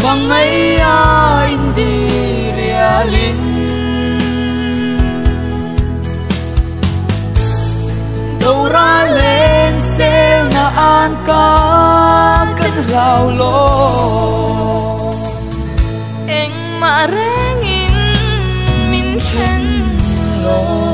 bằng ấy anh đi ria linh đâu ra lên xe na an ca cân lao lô anh mà rengin min chen lo